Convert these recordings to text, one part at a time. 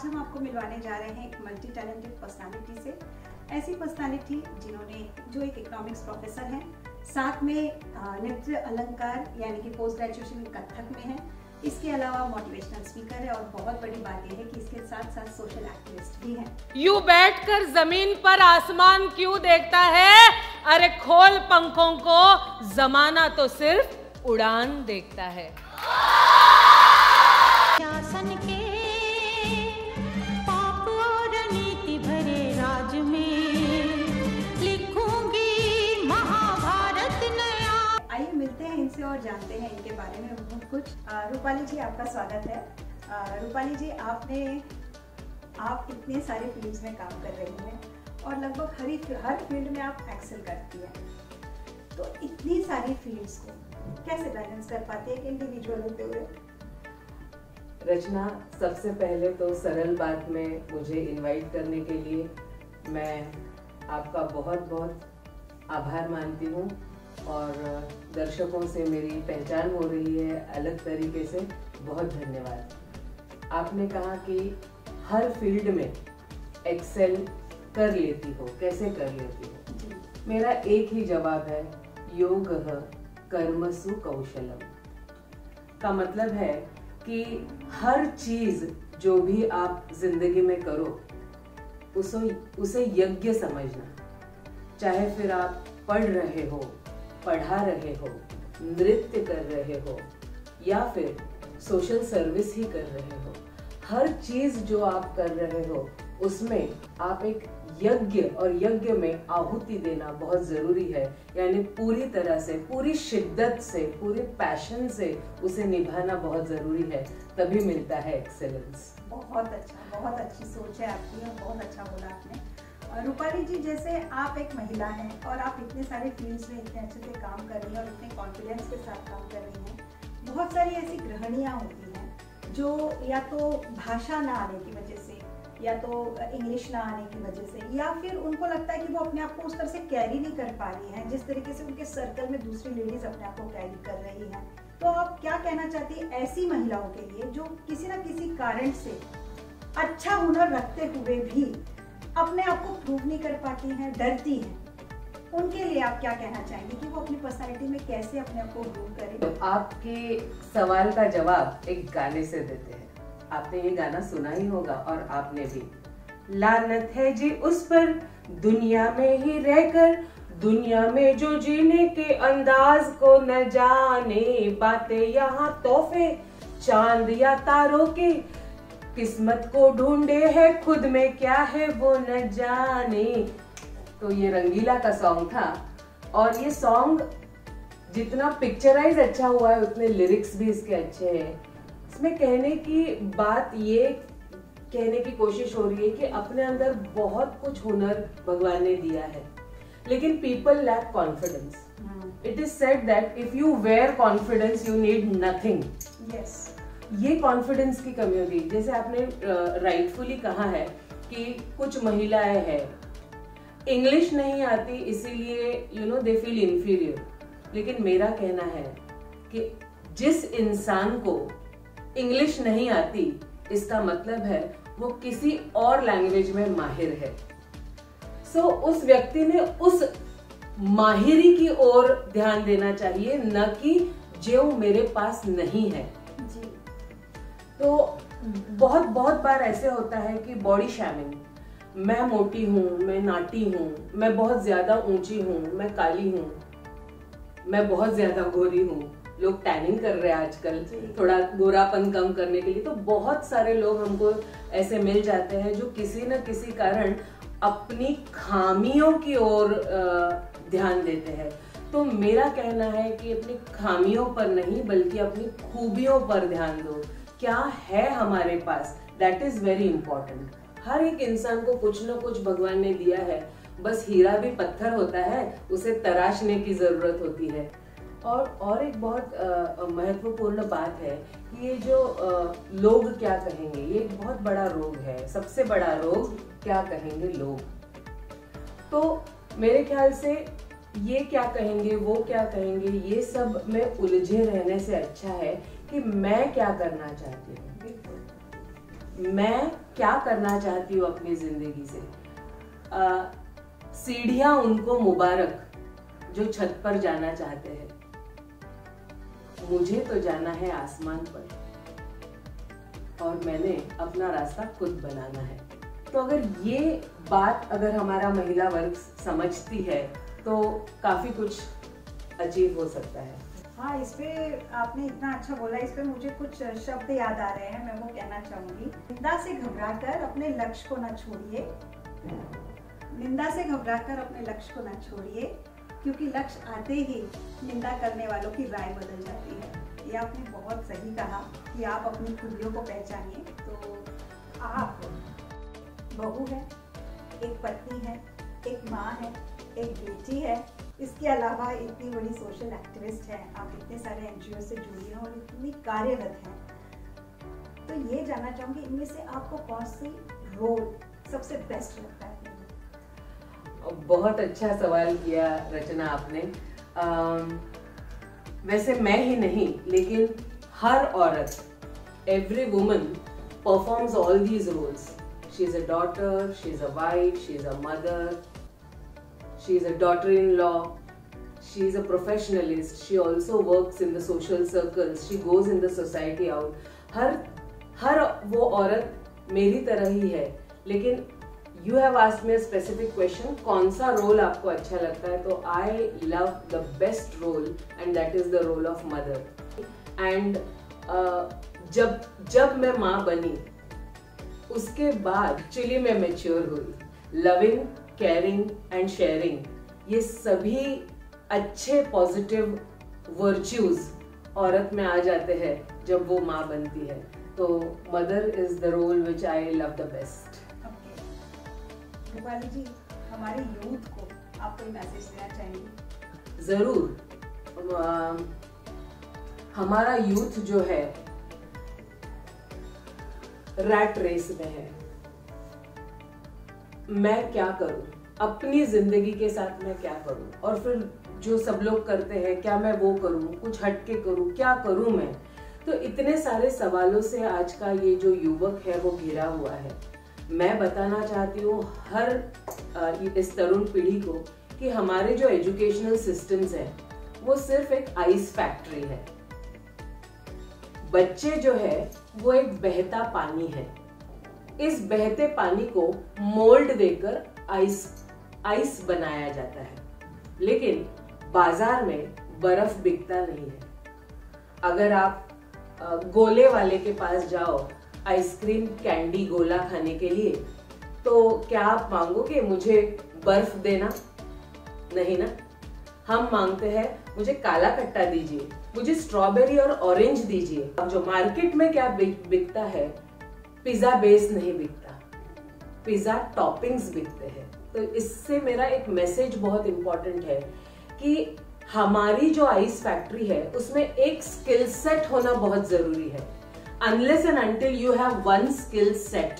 आज हम आपको मिलवाने जा रहे हैं एक मल्टी टैलेंटेड पर्सनालिटी से। ऐसी पर्सनालिटी जो एक इकोनॉमिक्स प्रोफेसर हैं, साथ में नृत्य अलंकार यानी कि पोस्ट ग्रेजुएशन कथक में है। इसके अलावा मोटिवेशनल स्पीकर है और बहुत बड़ी बात यह है कि इसके साथ साथ सोशल एक्टिविस्ट भी हैं। यूं बैठकर जमीन पर आसमान क्यों देखता है? अरे खोल पंखों को, जमाना तो सिर्फ उड़ान देखता है। शासन के पाप और नीति भरे राज में लिखूंगी महाभारत नया। आइए मिलते हैं इनसे और जानते हैं इनके बारे में बहुत कुछ। रूपाली जी, आपका स्वागत है। रूपाली जी, आप इतने सारे फील्ड्स में काम कर रही हैं और लगभग हर फील्ड में आप एक्सेल करती हैं, तो इतनी सारी फील्ड्स को कैसे बैलेंस कर पाते हैं एक इंडिविजुअल होते हुए? रचना, सबसे पहले तो सरल बात में मुझे इनवाइट करने के लिए मैं आपका बहुत बहुत आभार मानती हूँ और दर्शकों से मेरी पहचान हो रही है अलग तरीके से, बहुत धन्यवाद। आपने कहा कि हर फील्ड में एक्सेल कर लेती हो, कैसे कर लेती हो? मेरा एक ही जवाब है, योगः कर्मसु कौशलम। का मतलब है कि हर चीज जो भी आप जिंदगी में करो उसे यज्ञ समझना। चाहे फिर आप पढ़ रहे हो, पढ़ा रहे हो, नृत्य कर रहे हो या फिर सोशल सर्विस ही कर रहे हो, हर चीज जो आप कर रहे हो उसमें आप एक यज्ञ, और यज्ञ में आहुति देना बहुत जरूरी है। यानी पूरी तरह से, पूरी शिद्दत से, पूरे पैशन से उसे निभाना बहुत जरूरी है, तभी मिलता है एक्सेलेंस। बहुत अच्छा, बहुत अच्छी सोच है आपकी और बहुत अच्छा बोला आपने। रूपाली जी, जैसे आप एक महिला हैं और आप इतने सारे फील्ड्स में इतने अच्छे से काम कर रही हैं और इतने कॉन्फिडेंस के साथ काम कर रही हैं, बहुत सारी ऐसी गृहिणियाँ होती हैं जो या तो भाषा ना आने की वजह से, या तो इंग्लिश ना आने की वजह से, या फिर उनको लगता है कि वो अपने आप को उस तरह से कैरी नहीं कर पा रही हैं जिस तरीके से उनके सर्कल में दूसरी लेडीज अपने आप को कैरी कर रही हैं। तो आप क्या कहना चाहती हैं ऐसी महिलाओं के लिए जो किसी ना किसी कारण से अच्छा हुनर रखते हुए भी अपने आप को प्रूव नहीं कर पाती हैं, डरती हैं? उनके लिए आप क्या कहना चाहेंगे कि वो अपनी पर्सनालिटी में कैसे अपने आप को ग्रूम करें? तो आपके सवाल का जवाब एक गाने से देते हैं। आपने ये गाना सुना ही होगा और आपने भी। लानत है जी उस पर दुनिया में ही रहकर, दुनिया में जो जीने के अंदाज को न जाने, बातें यहाँ तोहफे चांद या तारों के, किस्मत को ढूंढे है खुद में क्या है वो न जाने। तो ये रंगीला का सॉन्ग था और ये सॉन्ग जितना पिक्चराइज अच्छा हुआ है उतने लिरिक्स भी इसके अच्छे हैं। इसमें कहने की बात ये कहने की कोशिश हो रही है कि अपने अंदर बहुत कुछ हुनर भगवान ने दिया है, लेकिन people lack confidence. It is said that if you wear confidence you need nothing. Yes, ये कॉन्फिडेंस की कमी होगी। जैसे आपने राइटफुली कहा है कि कुछ महिलाएं हैं, इंग्लिश नहीं आती इसीलिए दे फील इंफीरियर, लेकिन मेरा कहना है कि जिस इंसान को इंग्लिश नहीं आती इसका मतलब है वो किसी और लैंग्वेज में माहिर है। सो उस व्यक्ति ने उस माहिरी की ओर ध्यान देना चाहिए, न कि जो मेरे पास नहीं है जी। तो बहुत बार ऐसे होता है कि बॉडी शैमिंग, मैं मोटी हूँ, मैं नाटी हूँ, मैं बहुत ज्यादा ऊंची हूँ, मैं काली हूँ, मैं बहुत ज्यादा गोरी हूँ। लोग टैनिंग कर रहे हैं आजकल थोड़ा गोरापन कम करने के लिए। तो बहुत सारे लोग हमको ऐसे मिल जाते हैं जो किसी न किसी कारण अपनी खामियों की ओर ध्यान देते हैं। तो मेरा कहना है कि अपनी खामियों पर नहीं बल्कि अपनी खूबियों पर ध्यान दो। क्या है हमारे पास, दैट इज वेरी इंपॉर्टेंट। हर एक इंसान को कुछ न कुछ भगवान ने दिया है, बस हीरा भी पत्थर होता है, उसे तराशने की जरूरत होती है। और एक बहुत महत्वपूर्ण बात है कि ये जो लोग क्या कहेंगे, ये एक बहुत बड़ा रोग है, सबसे बड़ा रोग क्या कहेंगे लोग। तो मेरे ख्याल से ये क्या कहेंगे, वो क्या कहेंगे, ये सब में उलझे रहने से अच्छा है कि मैं क्या करना चाहती हूँ। मैं क्या करना चाहती हूँ अपनी जिंदगी से। सीढ़ियां उनको मुबारक जो छत पर जाना चाहते हैं, मुझे तो जाना है आसमान पर और मैंने अपना रास्ता खुद बनाना है। तो अगर ये बात अगर हमारा महिला वर्ग समझती है तो काफी कुछ अचीव हो सकता है। हाँ, इस पे आपने इतना अच्छा बोला, इस पे मुझे कुछ शब्द याद आ रहे हैं, मैं वो कहना चाहूंगी। निंदा से घबराकर अपने लक्ष्य को न छोड़िए, निंदा से घबराकर अपने लक्ष्य को न छोड़िए, क्योंकि लक्ष्य आते ही निंदा करने वालों की राय बदल जाती है। ये आपने बहुत सही कहा कि आप अपनी खूबियों को पहचानिए। तो आप बहू है, एक पत्नी है, एक माँ है, एक बेटी है, इसके अलावा इतनी बड़ी सोशल एक्टिविस्ट हैं, आप इतने सारे एनजीओ से जुड़ी हैं और इतनी कार्यरत हैं। तो ये जानना चाहूँगी, इनमें से आपको कौन सी रोल सबसे बेस्ट लगता है? बहुत अच्छा सवाल किया रचना आपने। वैसे मैं ही नहीं, लेकिन हर औरत, every woman performs all these roles. She is a daughter, she is a wife, she is a mother, she is a daughter-in-law, she is a professionalist, she also works in the social circles, she goes in the society out. हर वो औरत मेरी तरह ही है। लेकिन you have asked me a specific question, कौन सा role आपको अच्छा लगता है? तो I love the best role and that is the role of mother. And जब मैं माँ बनी, उसके बाद एक्चुअली मैं मैच्योर हुई। लविंग, केयरिंग एंड शेयरिंग, ये सभी अच्छे पॉजिटिव वर्च्यूज औरत में आ जाते हैं जब वो माँ बनती है। तो mother is the role which I love the best. Rupali ji, हमारे यूथ को आप कोई मैसेज देना चाहेंगे? जरूर। हमारा यूथ जो है रैट रेस में है। मैं क्या करूं, अपनी जिंदगी के साथ मैं क्या करूं, और फिर जो सब लोग करते हैं क्या मैं वो करूं, कुछ हटके करूं, क्या करूं मैं? तो इतने सारे सवालों से आज का ये जो युवक है वो घिरा हुआ है। मैं बताना चाहती हूँ हर इस तरुण पीढ़ी को कि हमारे जो एजुकेशनल सिस्टम्स हैं वो सिर्फ एक आइस फैक्ट्री है। बच्चे जो है वो एक बहता पानी है। इस बहते पानी को मोल्ड देकर आइस बनाया जाता है, लेकिन बाजार में बर्फ बिकता नहीं है। अगर आप गोले वाले के पास जाओ आइसक्रीम कैंडी गोला खाने के लिए, तो क्या आप मांगोगे मुझे बर्फ देना? नहीं ना। हम मांगते हैं मुझे काला कट्टा दीजिए, मुझे स्ट्रॉबेरी और ऑरेंज दीजिए। अब जो मार्केट में क्या बिकता है, पिज्जा बेस नहीं बिकता, पिज्जा टॉपिंग्स बिकते हैं। तो इससे मेरा एक मैसेज बहुत इंपॉर्टेंट है कि हमारी जो आइस फैक्ट्री है उसमें एक स्किल सेट होना बहुत जरूरी है। Unless and until you have one skill set,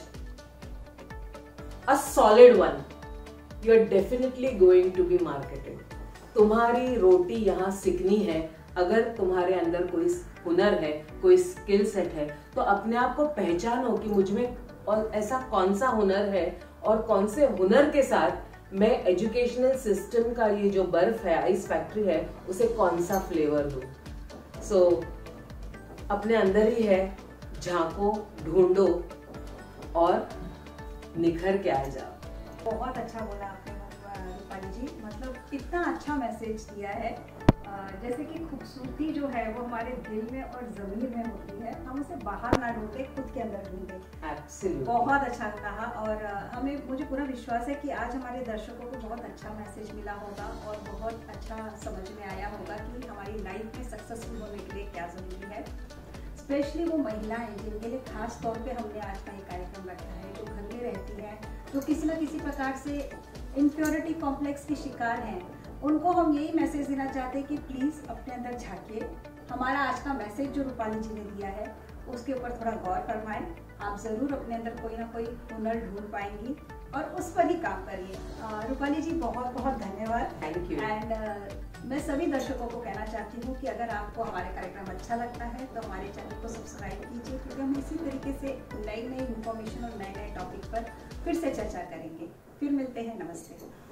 a solid one, you are definitely going to be marketed. तुम्हारी रोटी यहाँ सिकनी है। अगर तुम्हारे अंदर कोई हुनर है, कोई स्किल सेट है, तो अपने आप को पहचानो कि मुझ में और ऐसा कौन सा हुनर है और कौन से हुनर के साथ मैं एजुकेशनल सिस्टम का ये जो बर्फ है, आइस फैक्ट्री है, उसे कौन सा फ्लेवर दूं। सो अपने अंदर ही है, झांको, ढूंढो और निखर के आ जाओ। बहुत अच्छा बोला आपने रूपाली जी, मतलब इतना अच्छा मैसेज दिया है। जैसे कि खूबसूरती जो है वो हमारे दिल में और ज़मीर में होती है, हम उसे बाहर ना ढूंढे, खुद के अंदर ढूंढे। Absolutely. बहुत अच्छा कहा। और मुझे पूरा विश्वास है कि आज हमारे दर्शकों को बहुत अच्छा मैसेज मिला होगा और बहुत अच्छा समझ में आया होगा कि हमारी लाइफ में सक्सेसफुल होने के लिए क्या ज़रूरी है। स्पेशली वो महिलाएं जिनके लिए खास तौर पे हमने आज का ये कार्यक्रम रखा है, जो घर में रहती हैं, जो किसी न किसी प्रकार से इन्फ्योरिटी कॉम्प्लेक्स की शिकार हैं, उनको हम यही मैसेज देना चाहते हैं कि प्लीज़ अपने अंदर झांकिए। हमारा आज का मैसेज जो रूपाली जी ने दिया है उसके ऊपर थोड़ा गौर फरमाएं। आप ज़रूर अपने अंदर कोई ना कोई हुनर ढूंढ पाएंगी और उस पर ही काम करिए। रूपाली जी, बहुत बहुत धन्यवाद। Thank you. एंड मैं सभी दर्शकों को कहना चाहती हूँ कि अगर आपको हमारे कार्यक्रम अच्छा लगता है तो हमारे चैनल को सब्सक्राइब कीजिए, क्योंकि हम इसी इसी तरीके से नई नई इंफॉर्मेशन और नए नए टॉपिक पर फिर से चर्चा करेंगे। फिर मिलते हैं। नमस्ते।